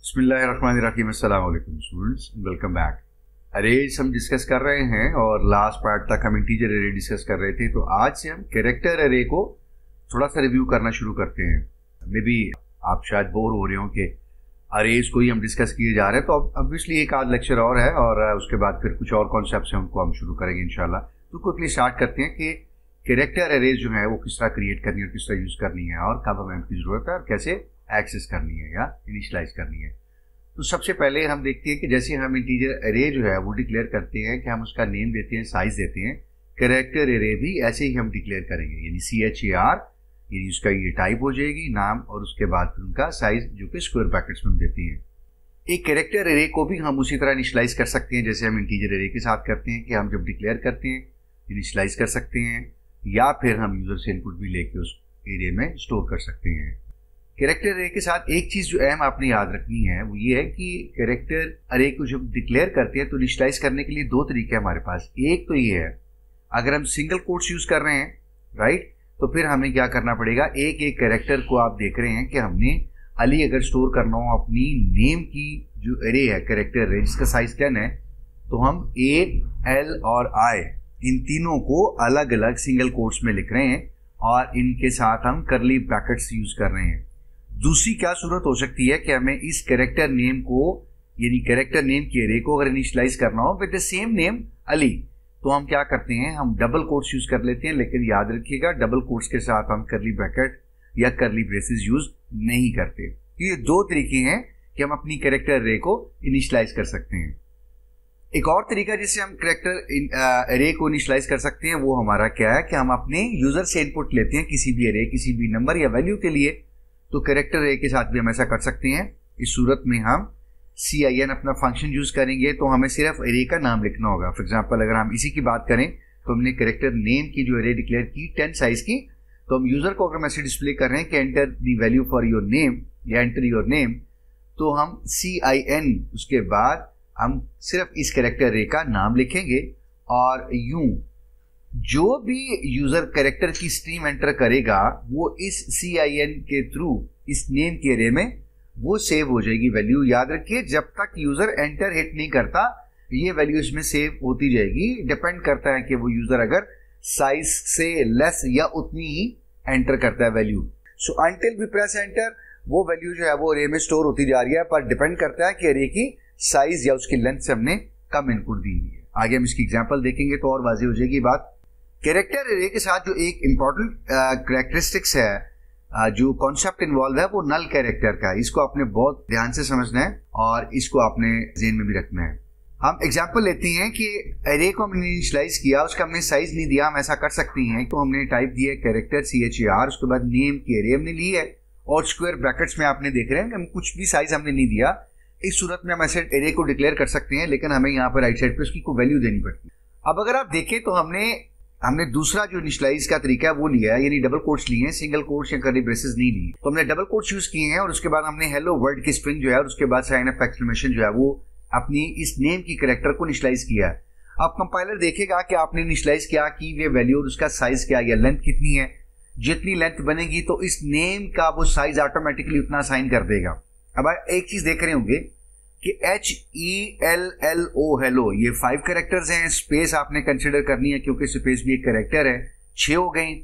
बिस्मिल्लाहिर्रहमानिर्रहीम। अस्सलाम वालेकुम स्टूडेंट्स, वेलकम बैक। अरेज हम डिस्कस कर रहे हैं और लास्ट पार्ट तक हम इंटीजर अरे डिस्कस कर रहे थे। तो आज से हम कैरेक्टर अरे को थोड़ा सा रिव्यू करना शुरू करते हैं। मे बी आप शायद बोर हो रहे हो कि अरेज को ही हम डिस्कस किए जा रहे हैं, तो ऑब्वियसली एक आध लेक्चर और है और उसके बाद फिर कुछ और कॉन्सेप्ट हम शुरू करेंगे इंशाल्लाह। तो क्विकली स्टार्ट करते हैं कि कैरेक्टर अरेज जो है वो किस तरह क्रिएट करनी है और किस तरह यूज करनी है और कब हमें उनकी जरूरत है और कैसे एक्सेस करनी है या इनिशियलाइज करनी है। तो सबसे पहले हम देखते हैं कि जैसे हम इंटीजर अरे जो है वो डिक्लेयर करते हैं कि हम उसका नेम देते हैं, साइज देते हैं। कैरेक्टर अरे भी ऐसे ही हम डिक्लेयर करेंगे, यानी CHAR, यानी उसका ये टाइप हो जाएगी नाम और उसके बाद फिर उनका साइज जो कि स्क्वायर ब्रैकेट्स में हम देते हैं। एक कैरेक्टर अरे को भी हम उसी तरह इनिशियलाइज कर सकते हैं जैसे हम इंटीजर अरे के साथ करते हैं कि हम जब डिक्लेयर करते हैं इनिशियलाइज कर सकते हैं या फिर हम यूजर से इनपुट भी लेके उस एरिया में स्टोर कर सकते हैं। कैरेक्टर अरे के साथ एक चीज जो अहम आपने याद रखनी है वो ये है कि कैरेक्टर अरे को जब डिक्लेयर करते हैं तो इनिशियलाइज करने के लिए दो तरीके हमारे पास। एक तो ये है, अगर हम सिंगल कोट्स यूज कर रहे हैं राइट, तो फिर हमें क्या करना पड़ेगा, एक एक कैरेक्टर को आप देख रहे हैं कि हमने अली अगर स्टोर करना हो अपनी नेम की जो अरे है कैरेक्टर अरे जिसका साइज 10 है, तो हम A, L और I इन तीनों को अलग अलग सिंगल कोट्स में लिख रहे हैं और इनके साथ हम करली ब्रैकेट्स यूज कर रहे हैं। दूसरी क्या सूरत हो सकती है कि हमें इस कैरेक्टर नेम को यानी कैरेक्टर नेम की अरे को अगर इनिशियलाइज करना हो with the same name Ali, तो हम क्या करते हैं, हम डबल कोट्स यूज कर लेते हैं। लेकिन याद रखिएगा डबल कोट्स के साथ हम करली ब्रैकेट या करली ब्रेसेस यूज नहीं करते। ये दो तरीके हैं कि हम अपनी कैरेक्टर अरे को इनिशियलाइज कर सकते हैं। एक और तरीका जिससे हम कैरेक्टर अरे को इनिशियलाइज कर सकते हैं वो हमारा क्या है कि हम अपने यूजर से इनपुट लेते हैं किसी भी अरे, किसी भी नंबर या वैल्यू के लिए। तो कैरेक्टर अरे के साथ भी हम ऐसा कर सकते हैं। इस सूरत में हम CIN अपना फंक्शन यूज करेंगे तो हमें सिर्फ अरे का नाम लिखना होगा। फॉर एग्जांपल अगर हम इसी की बात करें तो हमने कैरेक्टर नेम की जो अरे डिक्लेयर की 10 साइज की, तो हम यूजर को अगर मैसेज डिस्प्ले कर रहे हैं कि enter the value for your name या एंटर योर नेम, तो हम CIN उसके बाद हम सिर्फ इस कैरेक्टर अरे का नाम लिखेंगे और यूं जो भी यूजर कैरेक्टर की स्ट्रीम एंटर करेगा वो इस CIN के थ्रू इस नेम के अरे में वो सेव हो जाएगी वैल्यू। याद रखिए जब तक यूजर एंटर हिट नहीं करता ये वैल्यू इसमें सेव होती जाएगी। डिपेंड करता है कि वो यूजर अगर साइज से लेस या उतनी ही एंटर करता है value. So until we press enter वो वैल्यू जो है वो अरे में स्टोर होती जा रही है, पर डिपेंड करता है कि अरे की साइज या उसकी लेंथ से हमने कम इनपुट दी हुई है। आगे हम इसकी एग्जांपल देखेंगे तो और वाज़ेह हो जाएगी बात। कैरेक्टर अरे के साथ जो एक इंपॉर्टेंट कैरेक्टरिस्टिक्स है जो कॉन्सेप्ट इन्वॉल्व है वो नल कैरेक्टर का है। इसको आपने बहुत ध्यान से समझना है और इसको आपने ज़हन में भी रखना है। हम एग्जांपल लेते हैं कि अरे को हमने इनिशियलाइज किया, उसका हमने साइज नहीं दिया। हम ऐसा कर सकते हैं तो हमने टाइप दिया कैरेक्टर CHAR, उसके बाद नेम की अरे हमने ली है और स्क्वायर ब्रैकेट्स में आपने देख रहे हैं कि हम कुछ भी साइज हमने नहीं दिया। इस सूरत में हम ऐसे अरे को डिक्लेयर कर सकते हैं, लेकिन हमें यहाँ पर राइट साइड पे उसकी को वैल्यू देनी पड़ती है। अब अगर आप देखें तो हमने दूसरा जो इनिशियलाइज का तरीका है वो लिया है, यानी डबल कोट्स लिए हैं, सिंगल कोट्स या कर्ली ब्रेसेस नहीं ली। तो हमने डबल कोट्स यूज किए हैं और उसके बाद हमने हेलो वर्ल्ड की स्ट्रिंग जो है और उसके बाद साइन ऑफ एक्सक्लेमेशन जो है वो अपनी इस नेम की कैरेक्टर को इनिशियलाइज किया है। अब कंपाइलर देखेगा कि आपने इनिशियलाइज क्या की वे वैल्यू और उसका साइज क्या या लेंथ कितनी है। जितनी लेंथ बनेगी तो इस नेम का वो साइज ऑटोमेटिकली उतना साइन कर देगा। अब एक चीज देख रहे होंगे कि HELLO हेलो ये 5 कैरेक्टर्स हैं। स्पेस आपने कंसिडर करनी है क्योंकि स्पेस भी एक कैरेक्टर है। 6 हो गई।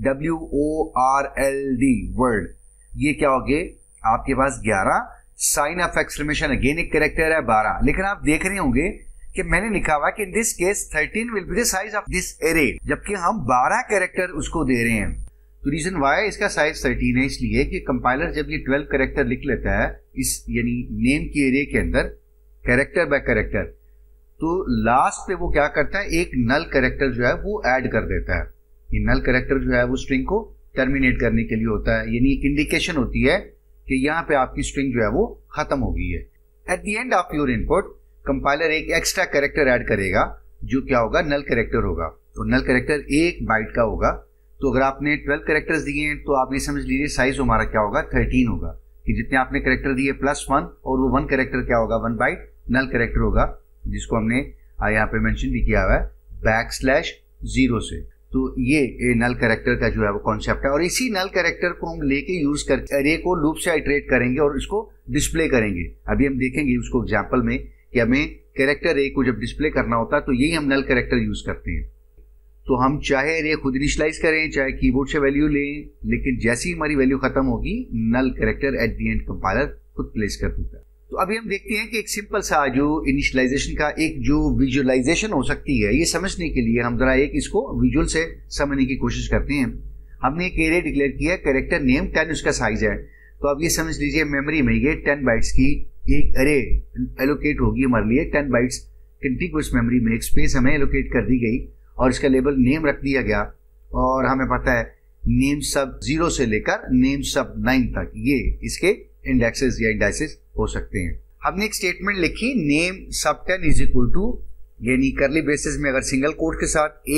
WORLD वर्ल्ड, ये क्या हो गए आपके पास 11। साइन ऑफ एक्सक्लेमेशन अगेन एक कैरेक्टर है 12। लेकिन आप देख रहे होंगे कि मैंने लिखा हुआ कि in this case 13 will be the size of this array, जबकि हम 12 कैरेक्टर उसको दे रहे हैं। तो रीजन वाई इसका साइज 13 है इसलिए कि कंपाइलर जब ये 12 कैरेक्टर लिख लेता है इस यानी नेम की एरे के अंदर कैरेक्टर बाय कैरेक्टर, तो लास्ट पे वो क्या करता है, एक नल कैरेक्टर जो है वो ऐड कर देता है। ये नल कैरेक्टर जो है वो स्ट्रिंग को टर्मिनेट करने के लिए होता है, यानी एक इंडिकेशन होती है कि यहाँ पे आपकी स्ट्रिंग जो है वो खत्म हो गई है। At the end of your input compiler एक एक्स्ट्रा कैरेक्टर ऐड करेगा जो क्या होगा, नल कैरेक्टर होगा। तो नल कैरेक्टर 1 बाइट का होगा। तो अगर आपने 12 कैरेक्टर्स दिए हैं तो आप ये समझ लीजिए साइज हमारा क्या होगा, 13 होगा। कि जितने आपने कैरेक्टर दिए +1 और वो 1 कैरेक्टर क्या होगा, 1 बाइट नल कैरेक्टर होगा, जिसको हमने यहाँ पे मेंशन भी किया हुआ है \0 से। तो ये नल कैरेक्टर का जो है वो कॉन्सेप्ट है, और इसी नल कैरेक्टर को हम लेके यूज करके अरे को लूप से आइटरेट करेंगे और इसको डिस्प्ले करेंगे। अभी हम देखेंगे उसको एग्जांपल में कि हमें कैरेक्टर अरे को जब डिस्प्ले करना होता है तो यही हम नल कैरेक्टर यूज करते हैं। तो हम चाहे अरे खुद इनिशियलाइज करें, चाहे कीबोर्ड से वैल्यू लें, लेकिन जैसी हमारी वैल्यू खत्म होगी null character at the end compiler खुद प्लेस कर देता है। तो अभी हम देखते हैं कि एक सिंपल सा जो इनिशियलाइजेशन का एक जो विजुअलाइजेशन हो सकती है, ये समझने के लिए हम जरा एक इसको विजुअल से समझने की कोशिश करते हैं। हमने एक एरे डिक्लेयर किया, कैरेक्टर नेम 10 उसका साइज है। तो अब ये समझ लीजिए मेमोरी में ये 10 बाइट्स की एक अरे एलोकेट होगी हमारे लिए। 10 बाइट्स कंटिन्यूअस मेमोरी में एक स्पेस हमें एलोकेट कर दी गई और इसका लेबल नेम रख दिया गया, और हमें पता है नेम सब 0 से लेकर नेम सब 9 तक ये इसके इंडेक्सेस या इंडाइसेस हो सकते हैं। हमने एक स्टेटमेंट लिखी नेम सब 10 इज इक्वल टू, यानी करली ब्रेसेस में अगर सिंगल कोट के साथ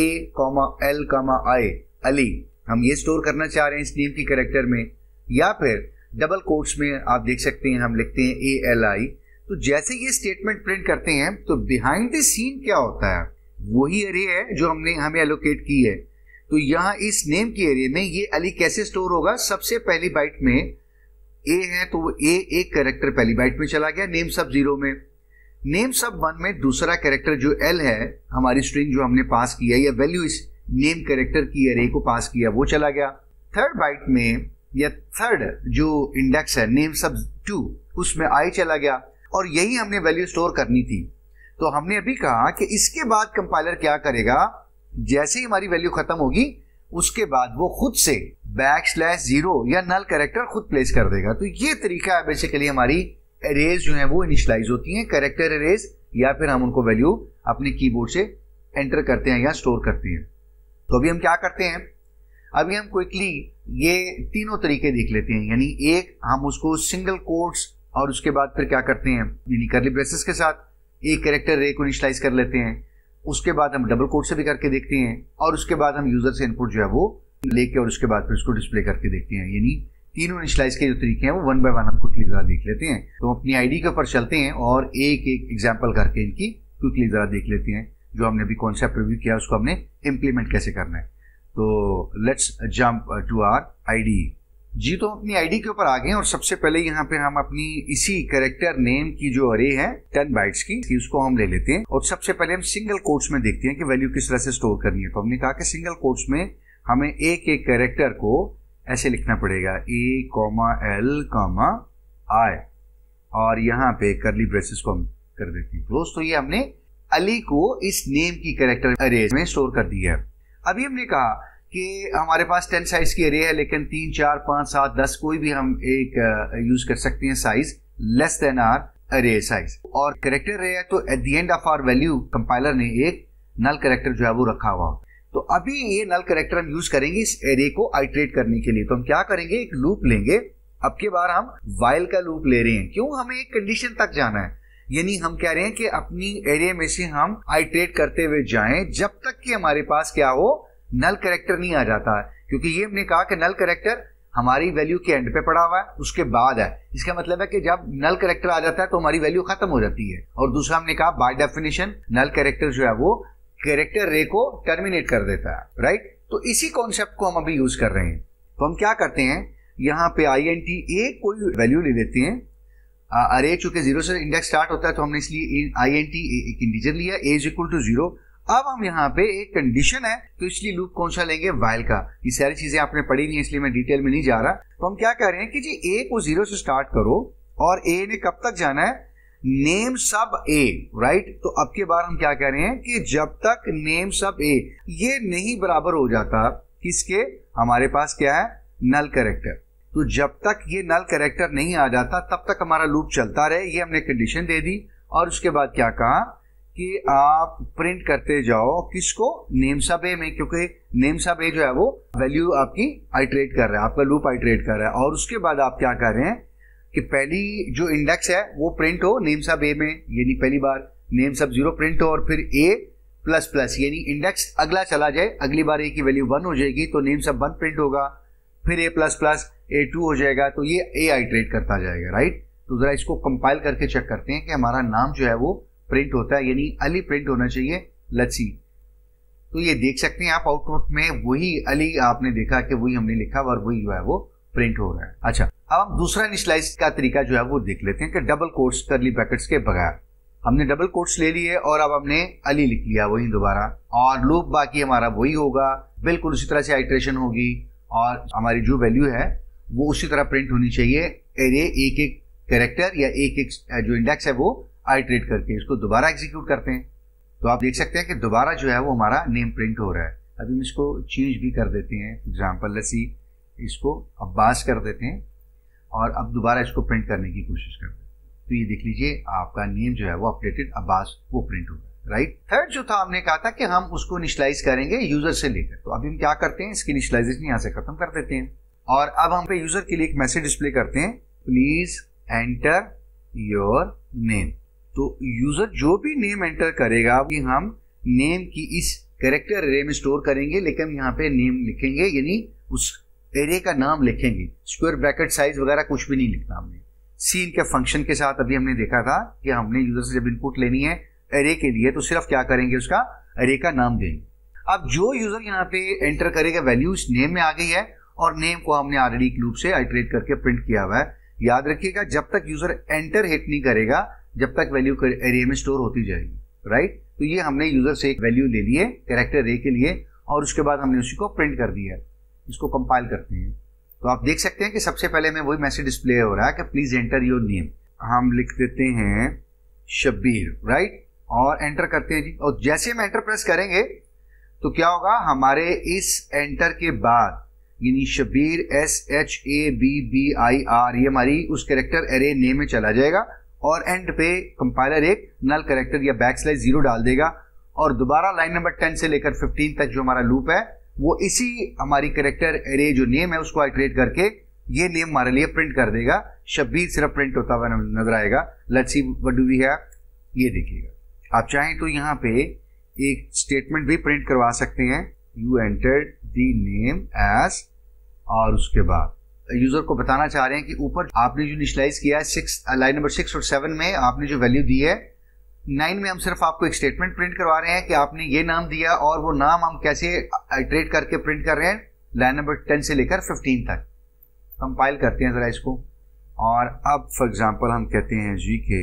A,L,I अली हम ये स्टोर करना चाह रहे हैं इस नेम की कैरेक्टर में, या फिर डबल कोट्स में आप देख सकते हैं हम लिखते हैं ALI। तो जैसे ये स्टेटमेंट प्रिंट करते हैं तो बिहाइंड द सीन क्या होता है, वही एरे है जो हमने हमें एलोकेट की है। तो यहाँ इस नेम की एरे में ये अली कैसे स्टोर होगा, सबसे पहली बाइट में ए है तो वो ए एक कैरेक्टर पहली बाइट में चला गया नेम सब 0 में। नेम सब 1 में दूसरा कैरेक्टर जो एल है, हमारी स्ट्रिंग जो हमने पास किया या वैल्यू इस नेम कैरेक्टर की एरे को पास किया, वो चला गया। थर्ड बाइट में या थर्ड जो इंडेक्स है नेम सब 2, उसमें आई चला गया, और यही हमने वैल्यू स्टोर करनी थी। तो हमने अभी कहा कि इसके बाद कंपाइलर क्या करेगा, जैसे ही हमारी वैल्यू खत्म होगी उसके बाद वो खुद से \0 या नल कैरेक्टर खुद प्लेस कर देगा। तो ये तरीका है बेसिकली हमारी एरेज जो है वो इनिशियलाइज होती हैं, कैरेक्टर एरेज, या फिर हम उनको वैल्यू अपने कीबोर्ड से एंटर करते हैं या स्टोर करते हैं। तो अभी हम क्या करते हैं, अभी हम क्विकली ये तीनों तरीके देख लेते हैं। यानी एक हम उसको सिंगल कोट्स और उसके बाद फिर क्या करते हैं, यानी करली ब्रेसेस के साथ एक कैरेक्टर अरे को इनिशियलाइज कर लेते हैं, उसके बाद हम डबल कोट से भी करके देखते हैं, और उसके बाद हम यूजर से इनपुट जो है वो लेके और उसके बाद फिर उसको डिस्प्ले करके देखते हैं। यानी तीनों इनिशियलाइज के जो तरीके हैं वो 1 बाय 1 हम क्विकली जरा देख लेते हैं। तो अपनी आईडी के ऊपर चलते हैं और एक एक एग्जांपल करके इनकी क्विकली जरा देख लेते हैं। जो हमने अभी कॉन्सेप्ट रिव्यू किया उसको हमने इम्प्लीमेंट कैसे करना है। तो let's jump to our IDE जी। तो अपनी आईडी के ऊपर आ गए और सबसे पहले यहाँ पे हम अपनी इसी कैरेक्टर नेम की जो अरे है 10 बाइट्स की, उसको हम ले लेते हैं और सबसे पहले हम सिंगल कोट्स में देखते हैं कि वैल्यू किस तरह से स्टोर करनी है। तो हमने कहा कि सिंगल कोट्स में हमें एक एक कैरेक्टर को ऐसे लिखना पड़ेगा A,L,I, और यहाँ पे करली ब्रेसेस को हम कर देते हैं क्लोज। तो ये हमने अली को इस नेम की कैरेक्टर अरे में स्टोर कर दिया है। अभी हमने कहा कि हमारे पास 10 साइज की अरे है, लेकिन 3, 4, 5, 7, 10 कोई भी हम एक यूज कर सकते हैं size less than our array size. और कैरेक्टर अरे है तो at the end of our value compiler ने एक नल कैरेक्टर जो है वो रखा हुआ। तो अभी ये नल कैरेक्टर हम यूज करेंगे इस एरे को आइटरेट करने के लिए। तो हम क्या करेंगे, एक लूप लेंगे। अब की बार हम वाइल का लूप ले रहे हैं, क्यों, हमें एक कंडीशन तक जाना है। यानी हम कह रहे हैं कि अपनी एरे में से हम आइटरेट करते हुए जाएं जब तक कि हमारे पास क्या हो, नल कैरेक्टर नहीं आ जाता है। क्योंकि ये हमने कहा कि नल कैरेक्टर हमारी वैल्यू के एंड पे पड़ा हुआ है, उसके बाद है। इसका मतलब है कि जब नल कैरेक्टर आ जाता है तो हमारी वैल्यू खत्म हो जाती है। और दूसरा हमने कहा बाय डेफिनेशन नल कैरेक्टर जो है वो कैरेक्टर रे को टर्मिनेट कर देता है, राइट। तो इसी कॉन्सेप्ट को हम अभी यूज कर रहे हैं। तो हम क्या करते हैं, यहाँ पे INT a कोई वैल्यू ले लेते हैं। अरे चूंकि 0 से इंडेक्स स्टार्ट होता है तो हमने इसलिए INT एक इंटीजर लिया, a इज इक्वल टू 0। अब हम यहाँ पे एक कंडीशन है तो इसलिए लूप कौन सा लेंगे, वाइल का। ये सारी चीजें आपने पढ़ी नहीं इसलिए मैं डिटेल में नहीं जा रहा। तो हम क्या कह रहे हैं कि जी a को 0 से स्टार्ट करो और a ने कब तक जाना है, नेम सब a, राइट। तो अब के बार हम क्या कह रहे हैं कि जब तक नेम सब a ये नहीं बराबर हो जाता किसके, हमारे पास क्या है, नल कैरेक्टर। तो जब तक ये नल कैरेक्टर नहीं आ जाता तब तक हमारा लूप चलता रहे। ये हमने कंडीशन दे दी और उसके बाद क्या कहा कि आप प्रिंट करते जाओ किसको, नेम सब a में, क्योंकि नेम सब a जो है वो वैल्यू आपकी आइटरेट कर रहा है, आपका लूप आइटरेट कर रहा है। और उसके बाद आप क्या कर रहे हैं कि पहली जो इंडेक्स है वो प्रिंट हो नेम सब a में, यानी पहली बार नेम सब 0 प्रिंट हो और फिर a प्लस प्लस, यानी इंडेक्स अगला चला जाए, अगली बार a की वैल्यू 1 हो जाएगी तो नेम सब 1 प्रिंट होगा, फिर a प्लस प्लस a2 हो जाएगा, तो ये a आइटरेट करता जाएगा, राइट। तो जरा इसको कंपाइल करके चेक करते हैं कि हमारा नाम जो है वो प्रिंट होता है, यानी अली प्रिंट होना चाहिए। लेट्स सी, तो ये देख सकते हैं आप आउटपुट में वही अली आपने देखा कि वही हमने लिखा और वही जो है वो प्रिंट हो रहा है। अच्छा, अब हम दूसरा इनिशियलाइज का तरीका जो है वो देख लेते हैं कि डबल कोट्स करली ब्रैकेट्स के बगैर। हमने डबल कोट्स ले लिए और अब हमने अली लिख लिया वही दोबारा, और लूप बाकी हमारा वही होगा, बिल्कुल उसी तरह से आइट्रेशन होगी और हमारी जो वैल्यू है वो उसी तरह प्रिंट होनी चाहिए। एरे एक एक कैरेक्टर या एक एक जो इंडेक्स है वो आइट्रेट करके इसको दोबारा एग्जीक्यूट करते हैं। तो आप देख सकते हैं कि दोबारा जो है वो हमारा नेम प्रिंट हो रहा है। अभी हम इसको चेंज भी कर देते हैं, एग्जाम्पल लेट्स सी, इसको अब्बास कर देते हैं और अब दोबारा इसको प्रिंट करने की कोशिश करते हैं। तो ये देख लीजिए आपका नेम जो है वो अपडेटेड अब्बास वो प्रिंट हो रहा है, राइट। थर्ड जो था हमने कहा था कि हम उसको इनिशियलाइज करेंगे यूजर से लेकर, तो अभी हम क्या करते हैं, इसकी इनिशियलाइजेशन यहाँ से खत्म कर देते हैं और अब हम पे यूजर के लिए एक मैसेज डिस्प्ले करते हैं, प्लीज एंटर योर नेम। तो यूजर जो भी नेम एंटर करेगा कि हम नेम की इस कैरेक्टर एरे में स्टोर करेंगे, लेकिन यहाँ पे नेम लिखेंगे यानी उस एरे का नाम लिखेंगे, स्क्वायर ब्रैकेट साइज वगैरह कुछ भी नहीं लिखना हमने। सीन के फंक्शन के साथ अभी हमने देखा था कि हमने यूजर से जब इनपुट लेनी है एरे के लिए तो सिर्फ क्या करेंगे, उसका एरे का नाम देंगे। अब जो यूजर यहाँ पे एंटर करेगा वैल्यू इस नेम में आ गई है और नेम को हमने ऑलरेडी लूप से आइटरेट करके प्रिंट किया हुआ है। याद रखिएगा जब तक यूजर एंटर हिट नहीं करेगा जब तक वैल्यू एरे में स्टोर होती जाएगी, राइट। तो ये हमने यूजर से एक वैल्यू ले ली है कैरेक्टर एरे के लिए और उसके बाद हमने उसी को प्रिंट कर दिया है। इसको कंपाइल करते हैं तो आप देख सकते हैं कि सबसे पहले में वही मैसेज डिस्प्ले हो रहा है कि प्लीज एंटर योर नेम। हम लिख देते हैं शब्बीर, राइट, और एंटर करते हैं जी। और जैसे हम एंटर प्रेस करेंगे तो क्या होगा, हमारे इस एंटर के बाद यानी शब्बीर SHABBIR ये हमारी उस कैरेक्टर एरे नेम में चला जाएगा और एंड पे कंपाइलर एक नल कैरेक्टर या >0 डाल देगा और दोबारा लाइन नंबर 10 से लेकर 15 तक जो हमारा लूप है वो इसी हमारी कैरेक्टर एरे जो नेम है उसको आइटरेट करके ये नेम हमारे लिए प्रिंट कर देगा। शब्बीर सिर्फ प्रिंट होता हुआ नजर आएगा। Let's see what do we have, ये देखिएगा। आप चाहें तो यहाँ पे एक स्टेटमेंट भी प्रिंट करवा सकते हैं, you entered the name as, और उसके बाद यूजर को बताना चाह रहे हैं कि ऊपर आपने जो इनिशियलाइज किया है लाइन नंबर 6 और 7 में आपने जो वैल्यू दी है, 9 में हम सिर्फ आपको एक स्टेटमेंट प्रिंट करवा रहे हैं कि आपने ये नाम दिया और वो नाम हम कैसे आइटरेट करके प्रिंट कर रहे हैं लाइन नंबर 10 से लेकर 15 तक। कंपाइल करते हैं जरा इसको और अब फॉर एग्जांपल हम कहते हैं GK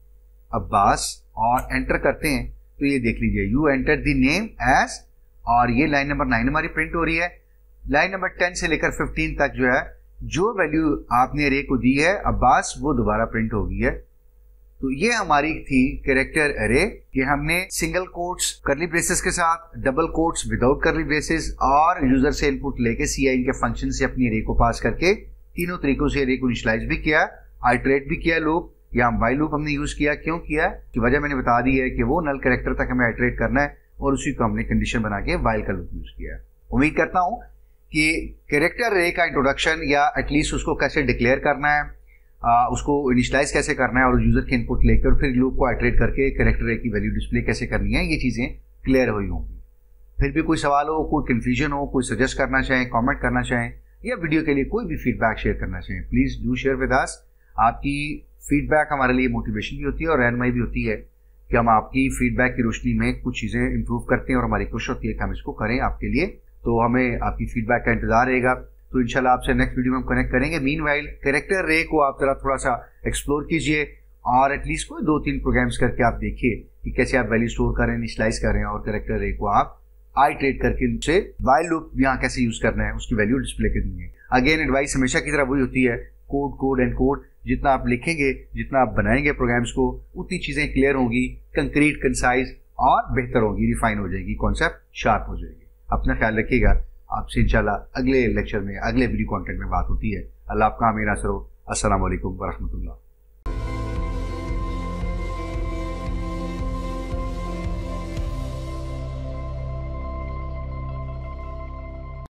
अब्बास और एंटर करते हैं तो ये देख लीजिए you enter the name as और ये लाइन नंबर 9 हमारी प्रिंट हो रही है। लाइन नंबर 10 से लेकर 15 तक जो है जो वैल्यू आपने एरे को दी है अब्बास वो दोबारा प्रिंट हो गई है। तो ये हमारी थी कैरेक्टर एरे कि हमने सिंगल कोट्स करली ब्रेसेस के साथ, double quotes without curly braces और यूजर से इनपुट लेके CIN के फंक्शन से अपनी एरे को पास करके तीनों तरीकों से एरे को इनिशियलाइज भी किया, आइटरेट भी किया लूप या वाइल लूप हमने यूज किया। क्यों किया कि वजह मैंने बता दी है कि वो नल कैरेक्टर तक हमें आइटरेट करना है और उसी को हमने कंडीशन बना के वाइल का लूप यूज किया। उम्मीद करता हूं कि कैरेक्टर एरे का इंट्रोडक्शन या एटलीस्ट उसको कैसे डिक्लेयर करना है, उसको इनिशियलाइज कैसे करना है और यूजर के इनपुट लेकर फिर लूप को आइटरेट करके कैरेक्टर एरे की वैल्यू डिस्प्ले कैसे करनी है, ये चीजें क्लियर हुई होंगी। फिर भी कोई सवाल हो, कोई कंफ्यूजन हो, कोई सजेस्ट करना चाहें, कमेंट करना चाहें या वीडियो के लिए कोई भी फीडबैक शेयर करना चाहें, please do share with us. आपकी फीडबैक हमारे लिए मोटिवेशन भी होती है और रहनुमाई भी होती है कि हम आपकी फीडबैक की रोशनी में कुछ चीजें इंप्रूव करते हैं और हमारी कोशिश होती है कि हम इसको करें आपके लिए। तो हमें आपकी फीडबैक का इंतजार रहेगा। तो इंशाल्लाह आपसे नेक्स्ट वीडियो में हम कनेक्ट करेंगे। मीनवाइल कैरेक्टर एरे को आप जरा थोड़ा सा एक्सप्लोर कीजिए और एटलीस्ट कोई 2-3 प्रोग्राम्स करके आप देखिए कि कैसे आप वैल्यू स्टोर करें, इनिशियलाइज करें और कैरेक्टर एरे को आप आइटरेट करके से वाइल लूप यहाँ कैसे यूज करना है उसकी वैल्यू डिस्प्ले करनी है। अगेन एडवाइस हमेशा की तरह वही होती है, कोड एंड कोड जितना आप लिखेंगे, जितना आप बनाएंगे प्रोग्राम्स को, उतनी चीजें क्लियर होंगी, कंक्रीट, कंसाइज और बेहतर होगी, रिफाइन हो जाएगी, कॉन्सेप्ट शार्प हो जाएगी। अपना ख्याल रखिएगा। आपसे इंशाल्लाह अगले लेक्चर में, अगले वीडियो कंटेंट में बात होती है। अल्लाह आपका हमें नासर हो। अस्सलाम वालेकुम वरहमतुल्लाह।